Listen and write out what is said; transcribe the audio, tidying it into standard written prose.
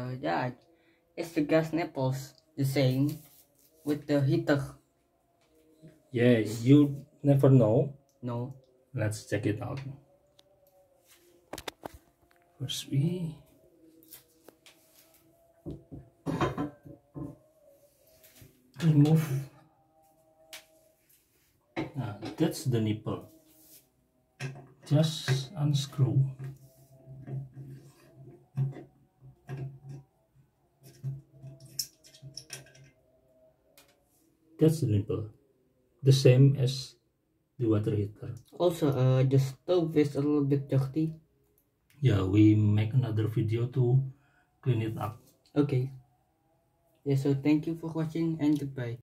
yeah, it's the gas nipples, the same with the heater. Yeah, you never know. No. Let's check it out. First we remove. That's the nipple. Just unscrew. That's the nipple. The same as the water heater. Also, the stove is a little bit dirty. Yeah, we make another video to clean it up. Okay. Yeah, so thank you for watching and goodbye.